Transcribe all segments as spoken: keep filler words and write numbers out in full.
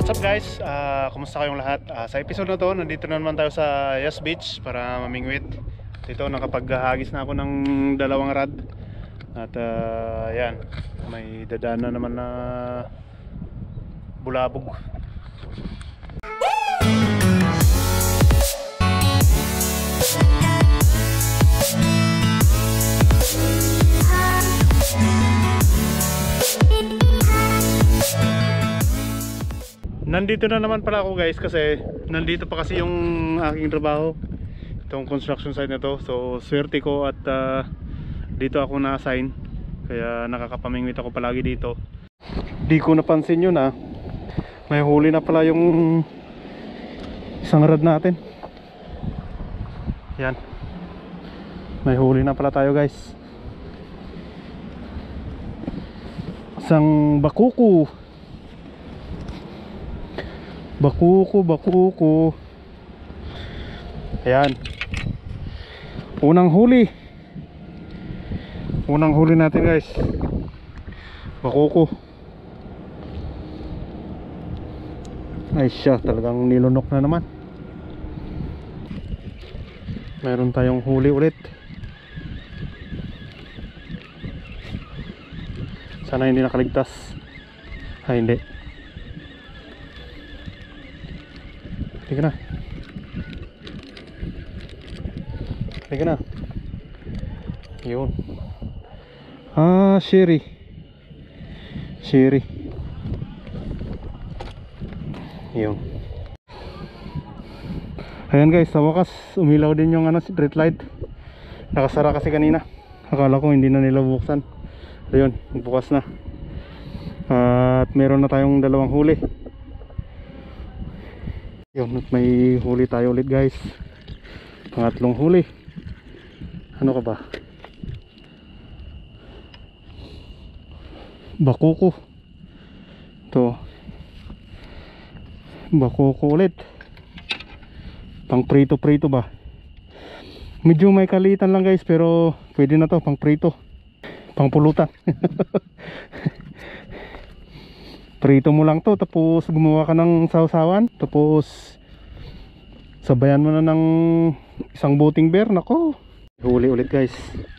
What's up guys? Uh, kumusta kayong lahat? Uh, sa episode na to, nandito na naman tayo sa Yas Beach para mamingwit. Dito nakapaghahagis na ako ng dalawang rod. At uh, yan, may dadaan na naman na bulabog. Nandito na naman pala ako guys kasi nandito pa kasi yung aking trabaho, itong construction site na to. So swerte ko at uh, dito ako na-assign, kaya nakakapamingwit ako palagi dito. Di ko napansin yun ah, may huli na pala yung isang rod natin. Yan, may huli na pala tayo guys, isang bakuko. Bakuko, bakuko. Ayan. Unang huli. Unang huli natin guys. Bakuko. Ay siya, talagang nilunok na naman. Mayroon tayong huli ulit. Sana hindi nakaligtas. Ay hindi. Halika na. Halika na. Yun. Ah, sherry. Sherry. Yun. Ayan guys, sa wakas umilaw din yung ano, street light. Nakasara kasi kanina. Akala ko hindi na nila buksan. Ayun, bukas na. At meron na tayong dalawang huli. Yun, at may huli tayo ulit guys. Pangatlong huli. Ano ka ba? Bakuko. Ito. Bakuko ulit. Pang prito prito ba? Medyo may kalitan lang guys, pero pwede na to, pang prito. Pang pulutan. Prito mo lang to, tapos gumawa ka ng sausawan, tapos sabayan mo na ng isang buting beer. Nako, huli ulit guys.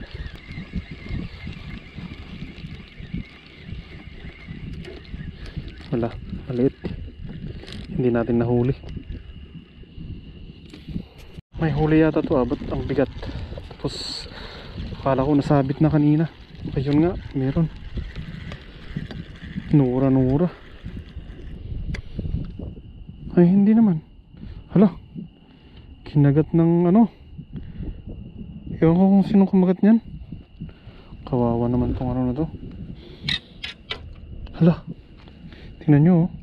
Wala, maliit, hindi natin nahuli. May huli yata to, abot ang bigat. Tapos akala ko nasabit na kanina. Ayun nga, meron. Nura nura. Ay hindi naman. Hala, kinagat ng ano. Ewan ko kung sinong kumagat niyan. Kawawa naman tong ano na to. Hala, tingnan nyo oh.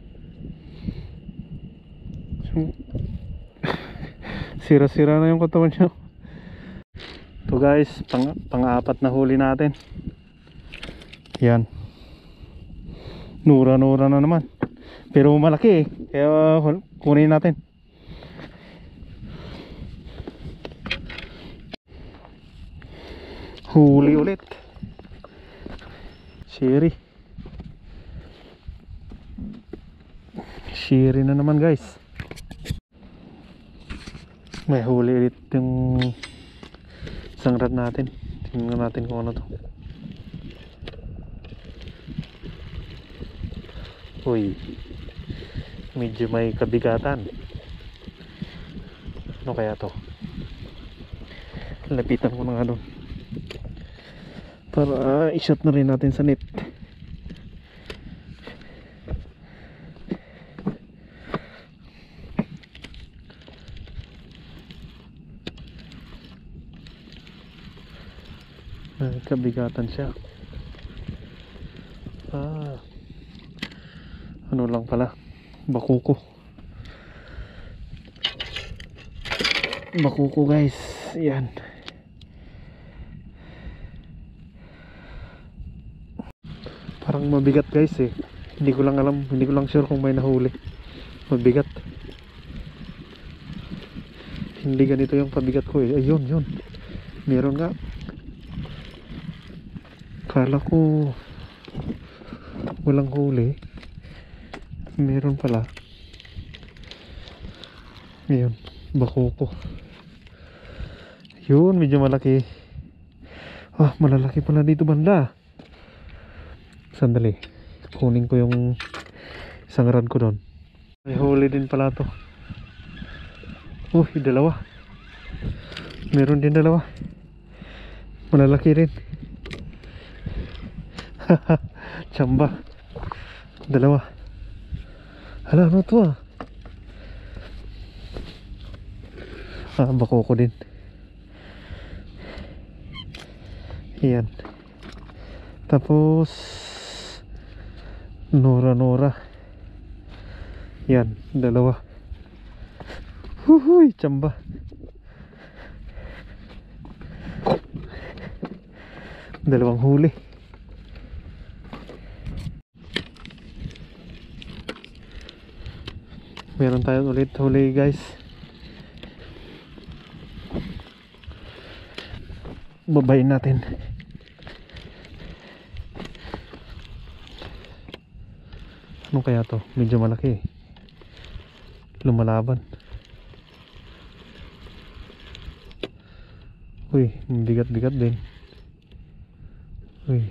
Sira-sira na yung katawan nyo. Ito guys, pang, pang-apat na huli natin. Yan, nura-nura na naman, pero malaki eh, kaya kunin natin. Huli ulit. Sherry. Sherry na naman guys. May huli ulit yung isang rod natin. Tingnan natin kung ano to. Uy, medyo may kabigatan. Ano kaya to? Lapitan ko na nga doon para uh, i-shot na rin natin sa net. May kabigatan siya. Ah, ano lang pala, bakuko. Bakuko guys, yan. Parang mabigat guys eh. Hindi ko lang alam, hindi ko lang sure kung may nahuli. Mabigat. Hindi ganito yung pabigat ko eh. Ayun, yun. Meron nga. Kala ko walang huli. Meron pala. Ayun, bakoko. Yun, medyo malaki. Ah, malalaki pala dito banda. Sandali, kunin ko yung isang rod ko doon. May huli din pala to. Uy, dalawa. Meron din dalawa. Malalaki rin. Haha, tsamba. Dalawa. Hala, ano to ah? Ah, bakoko din. Yan. Tapos Nora Nora. Yan, dalawa. Huhuy, tsamba. Dalawang huli. Meron tayong ulit huli guys. Babayin natin. Ano kaya to? Medyo malaki. Lumalaban. Uy, bigat-bigat din. Uy.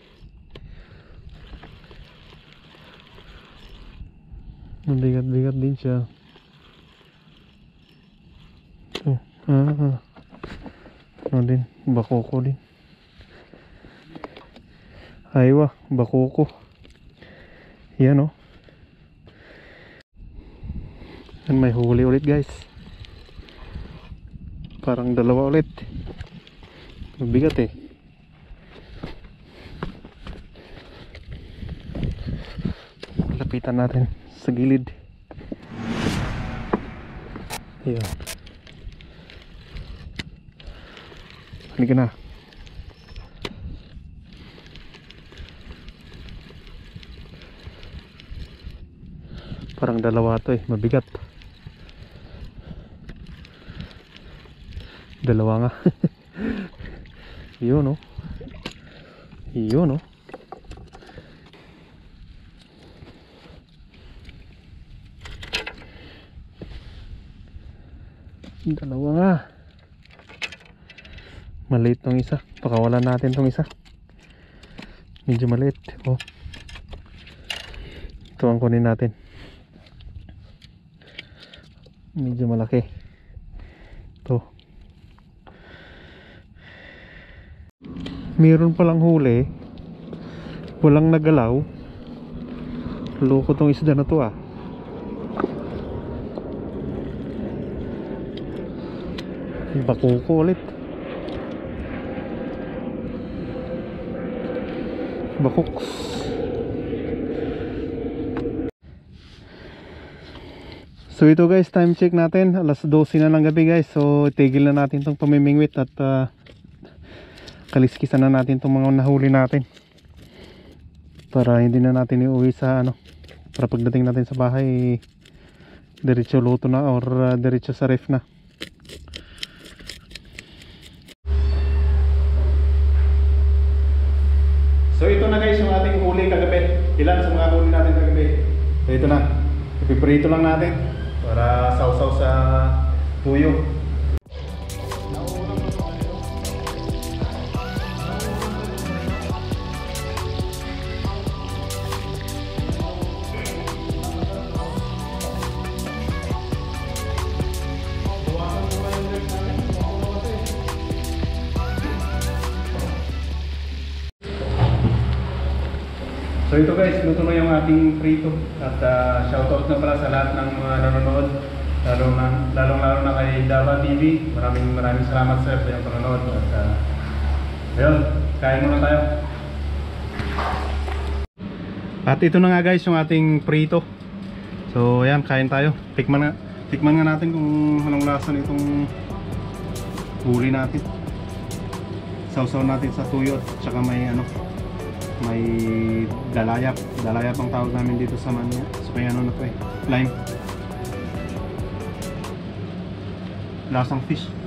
Bigat-bigat din siya. Oh, ah, ah. Ano din? Bakoko din. Aywa, bakoko. Yan oh. Yan, may huli ulit guys. Parang dalawa ulit. Mabigat eh. Lapitan natin sa gilid. Ayan. Halika na. Parang dalawa to eh, mabigat. Dalawa nga. Yun oh. Yun oh. Dalawa nga. Maliit tong isa. Pakawalan natin tong isa. Medyo maliit. Oh. Ito ang kunin natin. Medyo malaki. Ito. Meron palang huli. Walang nagalaw. Loko tong isda na to ah. Bakoko ulit. Bakoks. So ito guys, time check natin, alas dose na ng gabi guys. So itigil na natin tong pamimingwit at uh, kaliskisan na natin tong mga nahuli natin, para hindi na natin iuwi sa ano, para pagdating natin sa bahay diretso luto na or uh, diretso sa ref na. So ito na guys yung ating huli kagabi. Ilan sa mga huli natin kagabi. So ito na, ipiprito lang natin para sausaw sa tuyo. So ito guys, luto na yung ating prito. At uh, shoutout na pala sa lahat ng mga nanonood, lalo na, lalong lalo na kay Dava T V. Maraming maraming salamat sir sa iyong panonood. At uh, ayun, kain muna tayo. At ito na nga guys yung ating prito. So ayan, kain tayo. Tikman nga, tikman nga natin kung anong lasa nitong huli natin. Sausaw natin sa tuyo at saka may ano, may dalayap. Dalayap ang tawag namin dito sa Manya. So kaya ano na to eh, lime. Lasang fish.